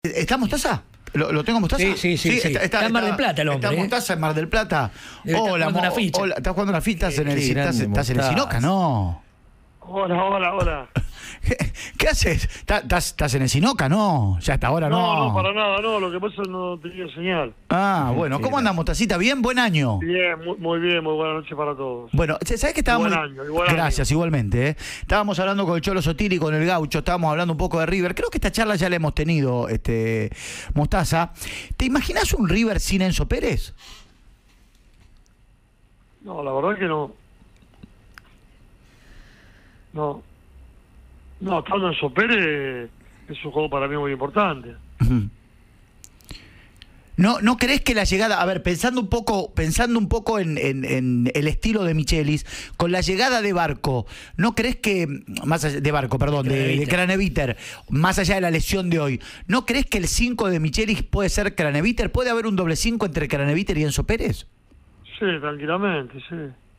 ¿Está Mostaza? ¿Lo tengo Mostaza? Sí. Está en Mar del Plata el hombre. ¿Está Mostaza en Mar del Plata? Hola, Hola, ¿estás jugando una ficha? ¿Estás en el Sinoca? No. Hola. ¿Qué haces? ¿Estás en el Sinoca? No, ya hasta ahora no. No, para nada, no. Lo que pasa es que no tenía señal. Ah, bueno. ¿Cómo anda, Mostacita? ¿Bien? ¿Buen año? Bien, muy bien, muy buena noche para todos. Bueno, ¿sabés que estábamos...? Igual año. Gracias, igualmente. Estábamos hablando con el Cholo Sotiri, con el Gaucho, estábamos hablando un poco de River. Creo que esta charla ya la hemos tenido, Mostaza. ¿Te imaginás un River sin Enzo Pérez? No, la verdad que no. No, estando en Pérez es un juego para mí muy importante. ¿No crees que la llegada, a ver, pensando un poco en el estilo de Michelis, con la llegada de Barco, ¿no crees que, más allá, de Barco, perdón, de Craneviter, más allá de la lesión de hoy, ¿no crees que el 5 de Michelis puede ser Craneviter? ¿Puede haber un doble 5 entre Craneviter y Enzo Pérez? Sí, tranquilamente, sí.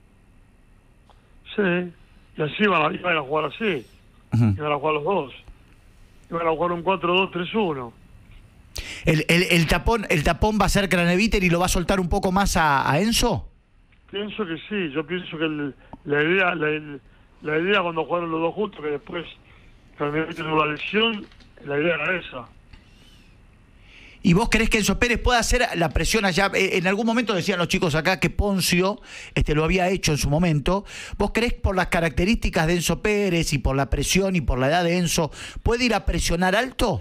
Sí, y así iban a jugar así. Iban a jugar los dos. Iban a jugar un 4-2-3-1. ¿El tapón va a ser Craneviter y lo va a soltar un poco más a Enzo? Pienso que sí. Yo pienso que la idea cuando jugaron los dos juntos, que después Craneviter tuvo la lesión, la idea era esa. ¿Y vos creés que Enzo Pérez pueda hacer la presión allá? En algún momento decían los chicos acá que Poncio lo había hecho en su momento. ¿Vos creés por las características de Enzo Pérez y por la presión y por la edad de Enzo, puede ir a presionar alto?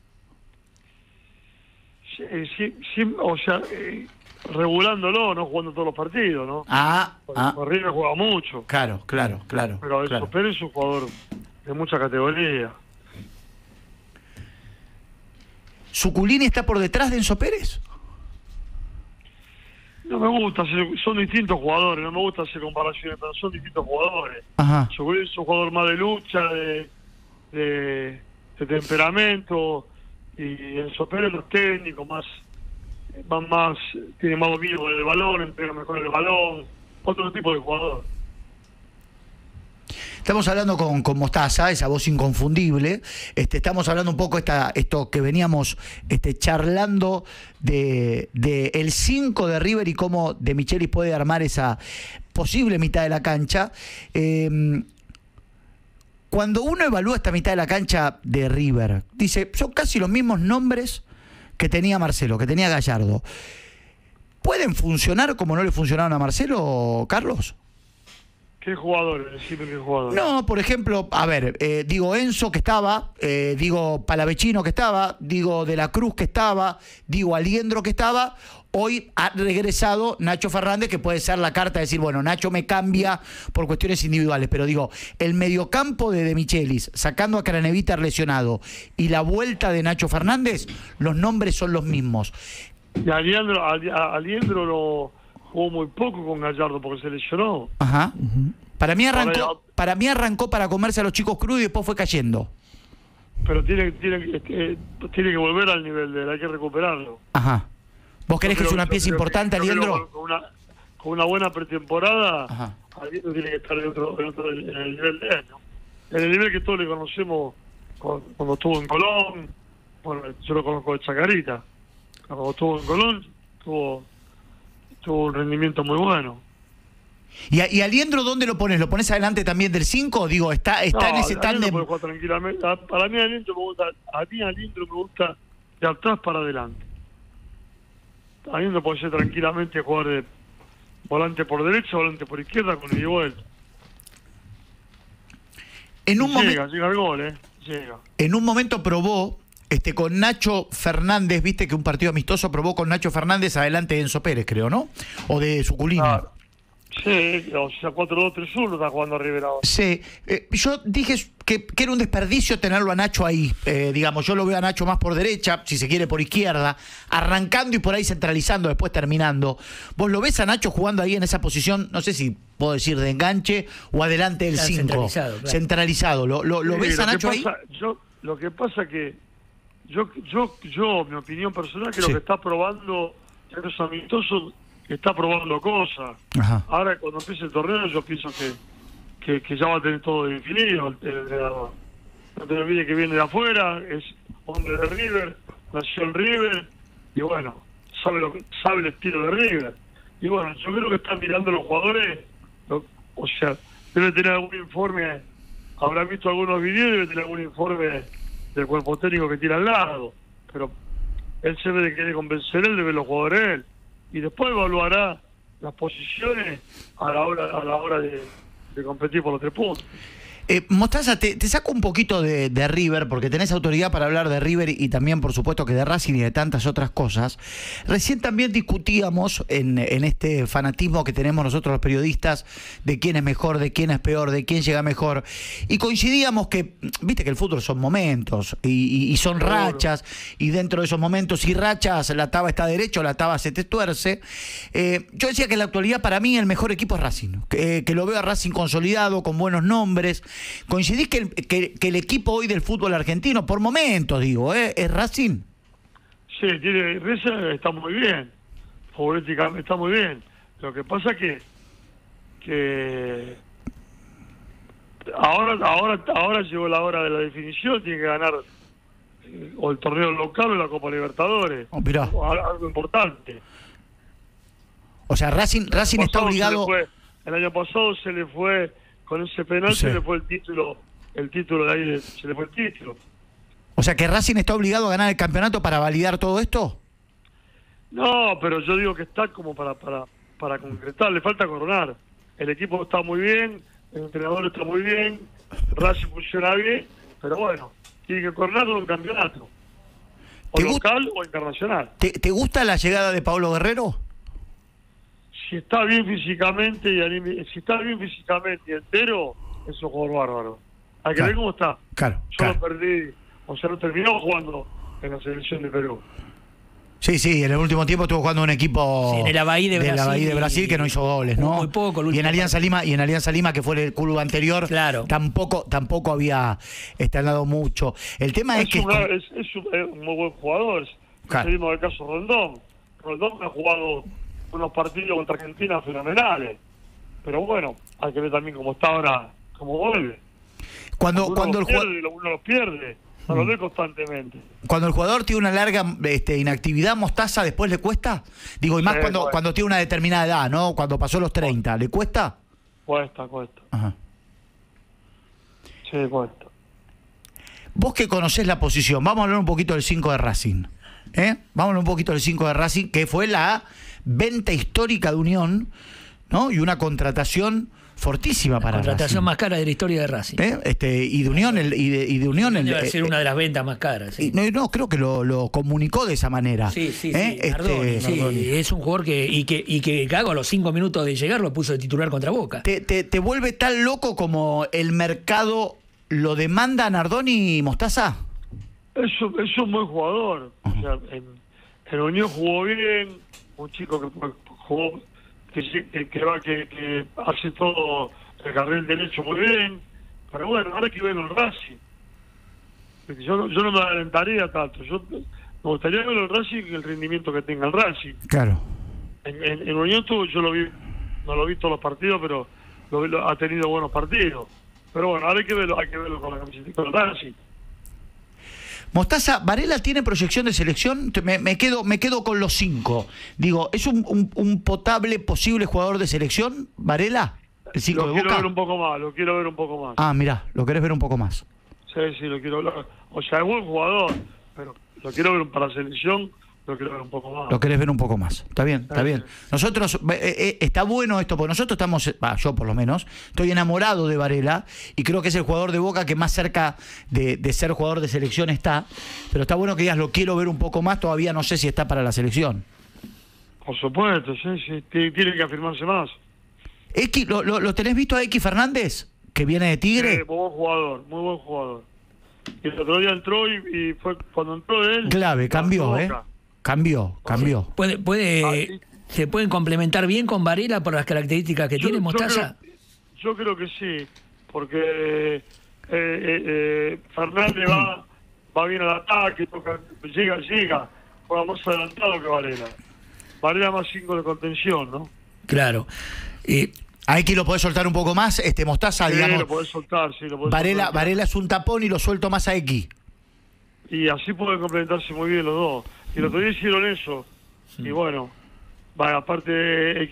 Sí, o sea, regulándolo, no jugando todos los partidos, ¿no? Porque River juega mucho. Claro. Pero Enzo Pérez es un jugador de mucha categoría. ¿Suculini está por detrás de Enzo Pérez? No me gusta, son distintos jugadores, no me gusta hacer comparaciones, pero son distintos jugadores. Suculini es un jugador más de lucha, de temperamento, y Enzo Pérez los técnicos, tiene más dominio con el balón, entrega mejor el balón, otro tipo de jugador. Estamos hablando con Mostaza, esa voz inconfundible. Estamos hablando un poco esto que veníamos charlando de el 5 de River y cómo De Michelis puede armar esa posible mitad de la cancha. Cuando uno evalúa esta mitad de la cancha de River, dice, son casi los mismos nombres que tenía Marcelo, que tenía Gallardo. ¿Pueden funcionar como no le funcionaron a Marcelo, Carlos? ¿Qué jugadores? Decime qué jugadores. No, por ejemplo, a ver, digo Enzo que estaba, digo Palavecino que estaba, digo De la Cruz que estaba, digo Aliendro que estaba. Hoy ha regresado Nacho Fernández, que puede ser la carta de decir, bueno, Nacho me cambia por cuestiones individuales, pero digo, el mediocampo de Michelis, sacando a Craneviter lesionado, y la vuelta de Nacho Fernández, los nombres son los mismos. Y Aliendro lo jugó muy poco con Gallardo porque se lesionó. Ajá. Para mí arrancó para comerse a los chicos crudos y después fue cayendo. Pero tiene que volver al nivel de él, hay que recuperarlo. Ajá. ¿Vos creés que es una pieza importante, Aliendro? Con una buena pretemporada, Aliendro tiene que estar en el nivel de él, ¿no? En el nivel que todos le conocemos cuando estuvo en Colón. Bueno, yo lo conozco de Chacarita. Cuando estuvo en Colón, tuvo un rendimiento muy bueno. ¿Y Aliendro dónde lo pones? ¿Lo pones adelante también del 5? Digo, está en ese tándem. Puede jugar tranquilamente. Para mí Aliendro me gusta de atrás para adelante. Aliendro puede ser tranquilamente jugar de volante por derecha, volante por izquierda, con ida y vuelta. Llega al gol, llega. En un momento probó con Nacho Fernández, viste que un partido amistoso probó con Nacho Fernández adelante de Enzo Pérez, creo, ¿no? O de Suculini. Sí, o sea, 4-2-3-1 está jugando River ahora. Sí, yo dije que era un desperdicio tenerlo a Nacho ahí, digamos, yo lo veo a Nacho más por derecha, si se quiere por izquierda, arrancando y por ahí centralizando, después terminando. ¿Vos lo ves a Nacho jugando ahí en esa posición, no sé si puedo decir de enganche o adelante del 5? Centralizado, ¿Lo ves a Nacho ahí? Lo que pasa que yo mi opinión personal, que lo que está probando en los amistosos, está probando cosas. Ahora cuando empiece el torneo yo pienso que ya va a tener todo definido el entrenador. No te olvides que viene de afuera, es hombre de River, nació en River, y bueno, sabe el estilo de River. Y bueno, yo creo que están mirando los jugadores, o sea, debe tener algún informe, habrán visto algunos videos, debe tener algún informe del cuerpo técnico que tiene al lado, pero él se ve de querer convencer él de ver los jugadores él, y después evaluará las posiciones a la hora de competir por los 3 puntos. Mostaza, te saco un poquito de River, porque tenés autoridad para hablar de River y también, por supuesto, que de Racing y de tantas otras cosas. Recién también discutíamos en este fanatismo que tenemos nosotros los periodistas de quién es mejor, de quién es peor, de quién llega mejor. Y coincidíamos que, viste que el fútbol son momentos y son rachas, y dentro de esos momentos y rachas la taba está derecho, la taba se te tuerce. Yo decía que en la actualidad para mí el mejor equipo es Racing, que lo veo a Racing consolidado, con buenos nombres. ¿Coincidís que el equipo hoy del fútbol argentino, por momentos digo, es Racing? Sí, Racing está muy bien, futbolísticamente está muy bien. Lo que pasa que ahora llegó la hora de la definición, tiene que ganar o el torneo local o la Copa Libertadores. Mirá. Algo importante. O sea, Racing está obligado. El año pasado se le fue con ese penal, se le fue el título de ahí, se le fue el título. O sea, que Racing está obligado a ganar el campeonato para validar todo esto. No, pero yo digo que está como para concretar, le falta coronar. El equipo está muy bien, el entrenador está muy bien, Racing funciona bien, pero bueno, tiene que coronar todo el campeonato, o local o internacional. ¿Te gusta la llegada de Pablo Guerrero? Si está bien físicamente y entero, es un jugador bárbaro. Hay que ver cómo está. Yo lo perdí, o sea, no terminó jugando en la selección de Perú. Sí, en el último tiempo estuvo jugando un equipo en el Avaí de Brasil que no hizo goles, ¿no? Muy poco. Y en Alianza Lima, que fue el club anterior, claro, tampoco había estrenado mucho. El tema es que es un muy buen jugador. Seguimos el caso Rondón. Rondón ha jugado unos partidos contra Argentina fenomenales, pero bueno, hay que ver también cómo está ahora, cómo vuelve. Cuando el jugador uno los pierde, no lo ve constantemente. Cuando el jugador tiene una larga inactividad, Mostaza, ¿después le cuesta? Digo, y más cuando tiene una determinada edad, ¿no? Cuando pasó los 30, ¿le cuesta? Cuesta. Ajá. Sí, cuesta. Vos que conocés la posición, vamos a hablar un poquito del 5 de Racing. Vamos a hablar un poquito del 5 de Racing, que fue la venta histórica de Unión, ¿no? Y una contratación fortísima para Racing. La contratación más cara de la historia de Racing. Y de Unión, debe ser una de las ventas más caras. Sí. No, creo que lo comunicó de esa manera. Sí. Nardoni, es un jugador que Gago a los 5 minutos de llegar lo puso de titular contra Boca. ¿Te vuelve tan loco como el mercado lo demanda a Nardoni y Mostaza? Es un buen jugador. O sea, en Unión jugó bien, un chico que jugó, que hace todo el carril derecho muy bien, pero bueno, ahora hay que verlo en Racing. Yo no me adelantaría tanto, me gustaría verlo en Racing y el rendimiento que tenga el Racing. Claro. En Unión yo lo vi, no lo vi todos los partidos, pero ha tenido buenos partidos. Pero bueno, ahora hay que verlo con la camiseta del Racing. Mostaza, ¿Varela tiene proyección de selección? Me quedo con los 5. Digo, ¿es un potable, posible jugador de selección, Varela? ¿El 5 de Boca? Lo quiero ver un poco más. Ah, mirá, lo querés ver un poco más. Sí, lo quiero ver. O sea, es buen jugador, pero lo quiero ver para la selección, lo quiero ver un poco más. Lo querés ver un poco más. Está bien. Nosotros, está bueno esto, porque nosotros estamos, yo por lo menos, estoy enamorado de Varela y creo que es el jugador de Boca que más cerca de ser jugador de selección está, pero está bueno que digas, lo quiero ver un poco más, todavía no sé si está para la selección. Por supuesto, sí, tiene que afirmarse más. X, ¿lo tenés visto a X Fernández, que viene de Tigre? Sí, muy buen jugador. Y el otro día entró y fue cuando entró él... Clave, cambió, Cambió. ¿Se pueden complementar bien con Varela por las características que tiene Mostaza? Yo creo que sí, porque Fernández va bien al ataque, llega, juega más adelantado que Varela. Varela más 5 de contención, ¿no? Claro. ¿A X lo podés soltar un poco más? Mostaza, sí, digamos. Lo podés soltar, sí. Varela es un tapón y lo suelto más a X. y así pueden complementarse muy bien los dos. Y los otro día hicieron eso. Y bueno, aparte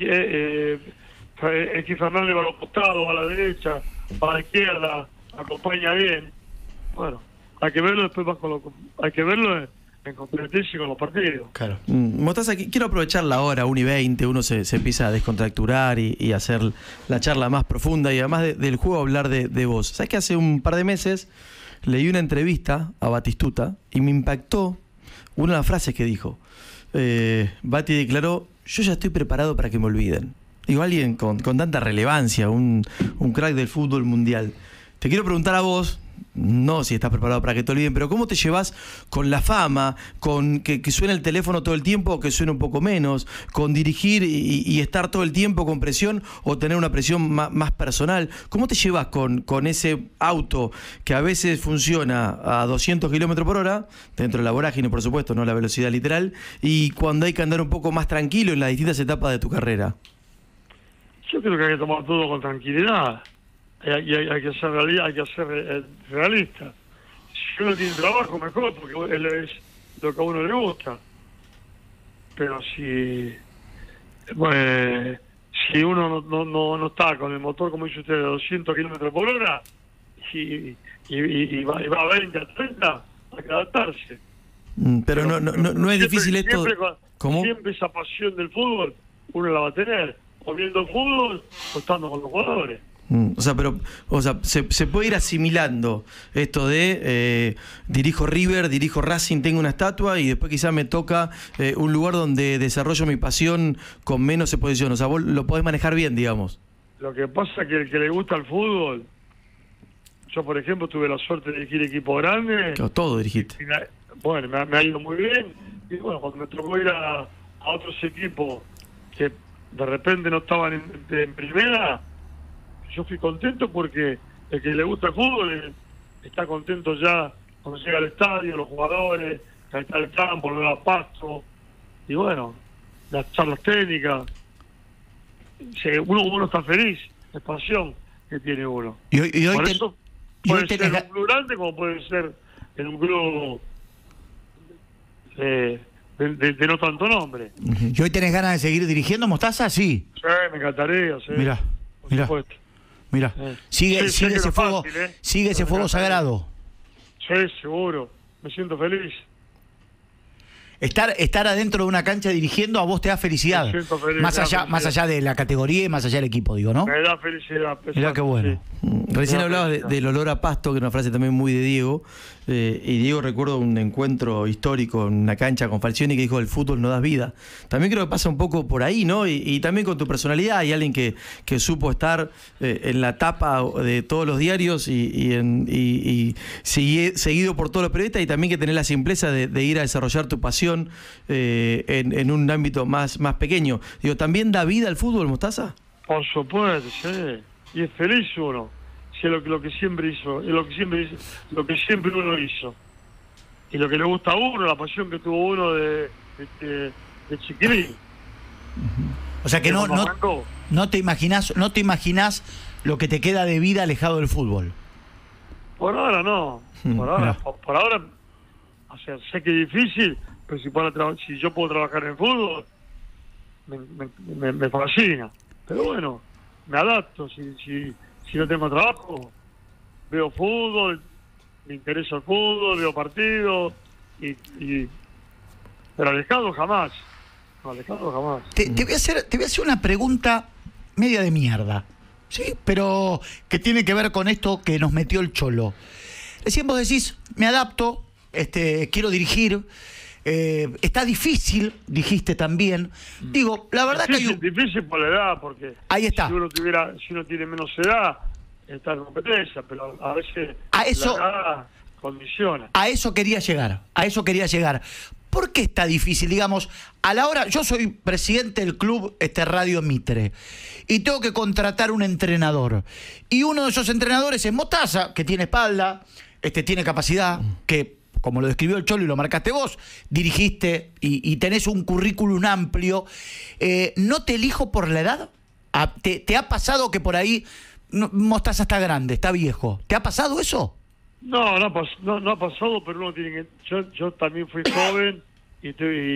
X Fernández va a los costados, va a la derecha, va a la izquierda, acompaña bien. Bueno, hay que verlo después hay que verlo en competencia con los partidos. Claro. Mostaza, quiero aprovechar la hora, 1:20, uno se empieza a descontracturar y hacer la charla más profunda y además del juego hablar de vos. ¿Sabés que hace un par de meses leí una entrevista a Batistuta y me impactó una de las frases que dijo? Bati declaró: yo ya estoy preparado para que me olviden. Digo, alguien con tanta relevancia, un crack del fútbol mundial. Te quiero preguntar a vos, no si estás preparado para que te olviden, pero ¿cómo te llevas con la fama, con que suene el teléfono todo el tiempo o que suene un poco menos, con dirigir y estar todo el tiempo con presión o tener una presión más personal? ¿Cómo te llevas con ese auto que a veces funciona a 200 kilómetros por hora, dentro de la vorágine, por supuesto, no la velocidad literal, y cuando hay que andar un poco más tranquilo en las distintas etapas de tu carrera? Yo creo que hay que tomar todo con tranquilidad. Hay que ser realista. Si uno tiene trabajo, mejor, porque él es lo que a uno le gusta. Pero si uno no está con el motor, como dice usted, de 200 kilómetros por hora y va a 20, a 30, hay que adaptarse. Pero no es difícil esto. ¿Cómo? Siempre esa pasión del fútbol uno la va a tener, o viendo el fútbol o estando con los jugadores. O sea, se puede ir asimilando esto de dirijo River, dirijo Racing, tengo una estatua y después quizás me toca un lugar donde desarrollo mi pasión con menos exposición. O sea, vos lo podés manejar bien, digamos. Lo que pasa es que el que le gusta el fútbol, yo por ejemplo tuve la suerte de dirigir equipos grandes. Claro, todo dirigiste. Bueno, me ha ido muy bien. Y bueno, cuando me tocó ir a otros equipos que de repente no estaban en primera, yo fui contento porque el que le gusta el fútbol está contento ya cuando llega al estadio, los jugadores, está el campo, lo da pasto, y bueno, las charlas técnicas. Uno está feliz, es pasión que tiene uno. Y hoy por eso puede ser en un club grande como puede ser en un club de no tanto nombre. ¿Y hoy tenés ganas de seguir dirigiendo, Mostaza? Sí. Sí, me encantaría. Sí. Mira, sigue ese fuego, fácil, sigue ese fuego sagrado. Sí, seguro. Me siento feliz. Estar adentro de una cancha dirigiendo a vos te da felicidad. Me siento feliz, más allá de la categoría y más allá del equipo, digo, ¿no? Me da felicidad. Mirá qué bueno. Sí. Recién hablabas del olor a pasto, que es una frase también muy de Diego. Y Diego, recuerdo un encuentro histórico en una cancha con Falcioni que dijo: el fútbol no da vida. También creo que pasa un poco por ahí, ¿no? Y también con tu personalidad. Hay alguien que supo estar en la tapa de todos los diarios y seguido por todos los periodistas, y también que tener la simpleza de ir a desarrollar tu pasión en un ámbito más pequeño. Digo, ¿también da vida al fútbol, Mostaza? Por supuesto, sí. Y es feliz uno. Si es lo que siempre hizo, es lo que siempre uno hizo. Y lo que le gusta a uno, la pasión que tuvo uno de chiquilín. O sea que no te imaginás lo que te queda de vida alejado del fútbol. Por ahora no. Por ahora, o sea, sé que es difícil, pero si yo puedo trabajar en fútbol, me fascina. Pero bueno, me adapto. Si no tengo trabajo, veo fútbol, me interesa el fútbol, veo partidos, pero alejado jamás. No, alejado jamás. Te voy a hacer una pregunta media de mierda, ¿sí? Pero que tiene que ver con esto que nos metió el Cholo. Recién vos decís, me adapto, quiero dirigir. Está difícil, dijiste también. Digo, la verdad difícil, que difícil por la edad, porque ahí está. Si uno tiene menos edad, está en competencia, pero a veces la edad condiciona. A eso quería llegar. ¿Por qué está difícil? Digamos, a la hora, yo soy presidente del club Radio Mitre y tengo que contratar un entrenador. Y uno de esos entrenadores es Mostaza, que tiene espalda, tiene capacidad, que como lo describió el Cholo y lo marcaste vos, dirigiste y tenés un currículum amplio. ¿No te elijo por la edad? ¿Te ha pasado que por ahí Mostaza está grande, está viejo? ¿Te ha pasado eso? No, no ha pasado, pero uno tiene que... Yo también fui joven y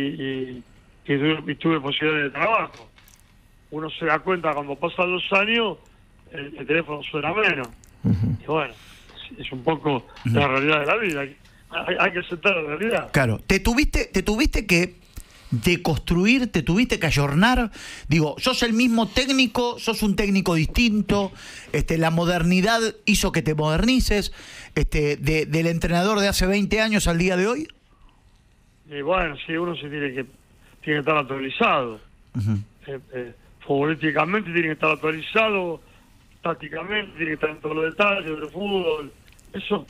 tuve posibilidades de trabajo. Uno se da cuenta cuando pasan los años, el teléfono suena menos. Y bueno, es un poco la realidad de la vida. Hay que aceptar la realidad. Claro, te tuviste que deconstruir, te tuviste que ayornar. Digo, sos el mismo técnico, sos un técnico distinto. La modernidad hizo que te modernices. Del entrenador de hace 20 años al día de hoy. Y bueno, sí, uno se tiene que estar actualizado. Futbolísticamente tiene que estar actualizado, tácticamente tiene que estar en todos los detalles del fútbol. Eso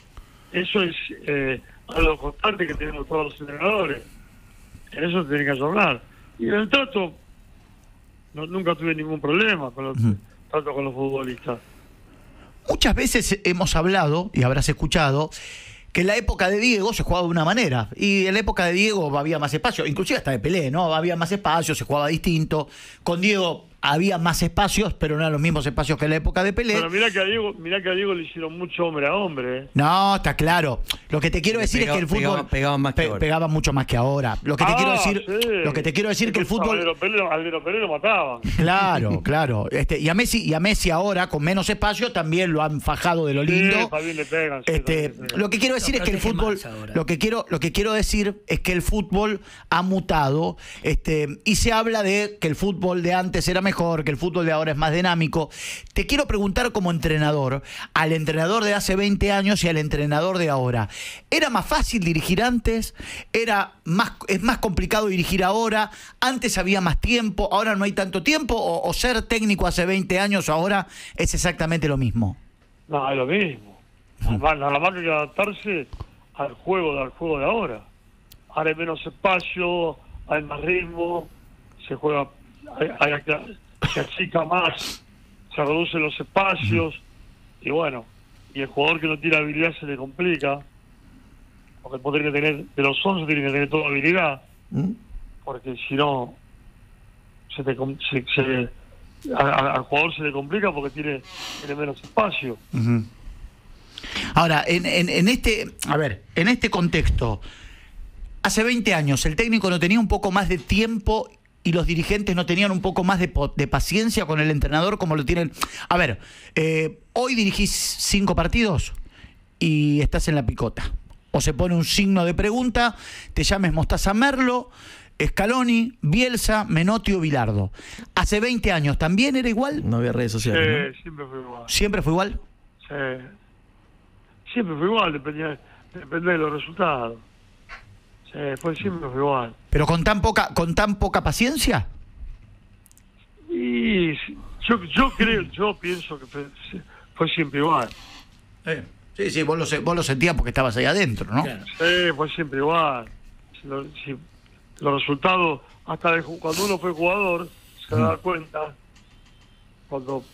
es algo constante que tenemos todos los entrenadores. En eso se tiene que ayornar. Y en el trato, nunca tuve ningún problema con los trato con los futbolistas. Muchas veces hemos hablado, y habrás escuchado, que en la época de Diego se jugaba de una manera, y en la época de Diego había más espacio, inclusive hasta de Pelé, ¿no? Había más espacio, se jugaba distinto. Con Diego había más espacios, pero no eran los mismos espacios que en la época de Pelé. Pero mirá que a Diego le hicieron mucho hombre a hombre. No, está claro. Lo que te quiero decir es que el fútbol pegaba mucho más que ahora. Lo que te quiero decir, sí. Lo que te quiero decir que el fútbol. Al de Pelé lo mataban. Claro. Y a Messi ahora con menos espacio también lo han fajado de lo lindo. Sí, también le pegan. Lo que quiero decir es que el fútbol, lo que quiero decir es que el fútbol ha mutado, y se habla de que el fútbol de antes era mejor, que el fútbol de ahora es más dinámico. Te quiero preguntar como entrenador, al entrenador de hace 20 años y al entrenador de ahora, ¿era más fácil dirigir antes? ¿Es más complicado dirigir ahora? ¿Antes había más tiempo? ¿Ahora no hay tanto tiempo? ¿O ser técnico hace 20 años ahora es exactamente lo mismo? No, es lo mismo. Nada más que hay que adaptarse al juego de ahora. Ahora hay menos espacio, hay más ritmo, se juega, se achica más, se reducen los espacios, y bueno, y el jugador que no tiene habilidad se le complica, porque tiene que tener, de los 11 tiene que tener toda habilidad, porque si no, al jugador se le complica porque tiene menos espacio. Ahora, en este contexto, hace 20 años el técnico no tenía un poco más de tiempo y los dirigentes no tenían un poco más de paciencia con el entrenador como lo tienen. A ver, hoy dirigís 5 partidos y estás en la picota. O se pone un signo de pregunta, te llames Mostaza Merlo, Scaloni, Bielsa, Menotti o Bilardo. Hace 20 años, ¿también era igual? No había redes sociales, ¿no? Siempre fue igual. ¿Siempre fue igual? Sí. Siempre fue igual, depende de los resultados. Sí, siempre fue igual. ¿Pero con tan poca paciencia? Y yo pienso que fue siempre igual. Sí, vos lo sentías porque estabas ahí adentro, ¿no? Claro. Sí, fue siempre igual. Los resultados, hasta cuando uno fue jugador, se da cuenta, cuando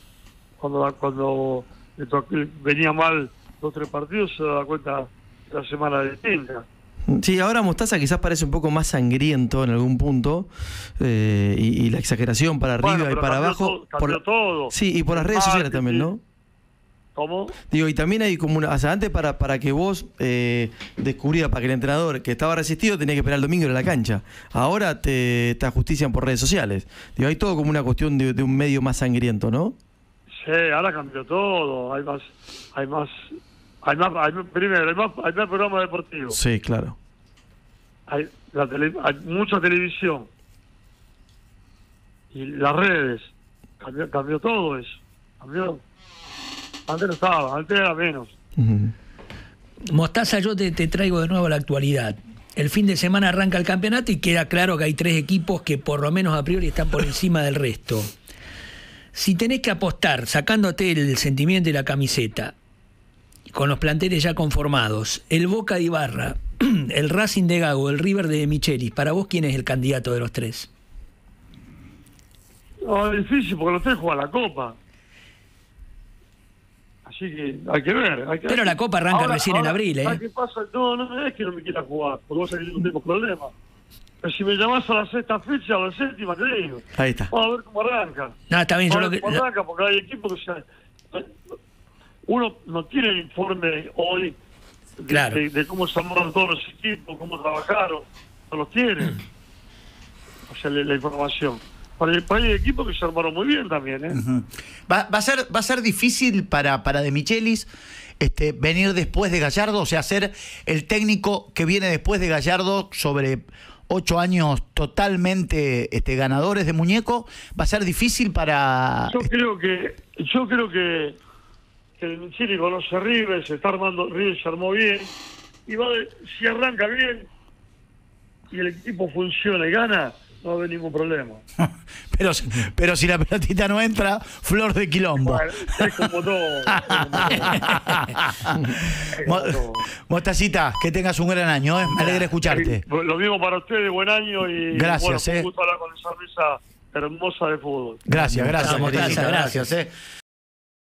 venía mal 2 o 3 partidos, se da cuenta de la semana distinta. Sí, ahora Mostaza quizás parece un poco más sangriento en algún punto, y la exageración para arriba y para abajo. Cambió todo. Sí, y por las redes sociales también, ¿no? ¿Cómo? Digo, y también hay como o sea, antes para que vos descubrieras, para que el entrenador que estaba resistido tenía que esperar el domingo en la cancha. Ahora te ajustician por redes sociales. Digo, hay todo como una cuestión de un medio más sangriento, ¿no? Sí, ahora cambió todo. Hay más programas deportivos. Sí, claro. Hay mucha televisión. Y las redes. Cambió todo eso. Cambió. Antes no estaba, antes era menos. Mostaza, yo te traigo de nuevo a la actualidad. El fin de semana arranca el campeonato y queda claro que hay 3 equipos que por lo menos a priori están por encima del resto. Si tenés que apostar, sacándote el sentimiento y la camiseta, con los planteles ya conformados, el Boca de Ibarra, el Racing de Gago, el River de Michelis, para vos, ¿quién es el candidato de los 3? No, es difícil porque los 3 juegan la Copa. Así que hay que ver. Pero la Copa arranca recién en abril, ¿eh? ¿Qué pasa? No es que no me quiera jugar, porque vos sabés que no tengo problema. Pero si me llamás a la 6ª fecha o a la 7ª, te digo. Ahí está. Vamos a ver cómo arranca. No, está bien. Cómo arranca, porque hay equipos que uno no tiene el informe hoy Claro. de cómo se armaron todos los equipos, cómo trabajaron, no los tienen. O sea, la información. Para el equipo que se armaron muy bien también, ¿eh? Va a ser difícil para De Michelis venir después de Gallardo, o sea, ser el técnico que viene después de Gallardo sobre 8 años totalmente ganadores de muñeco. Va a ser difícil para... Yo creo que De Michelis conoce a River, se está armando, River se armó bien, y si arranca bien y el equipo funciona y gana, no va a haber ningún problema. pero si la pelotita no entra, flor de quilombo. Bueno, es como todo. Mostacita, que tengas un gran año, ¿eh? Me alegra escucharte. Lo mismo para ustedes, buen año y gracias, bueno, un gusto hablar con esa mesa hermosa de fútbol. Gracias, Mostaza, Mostacita, gracias.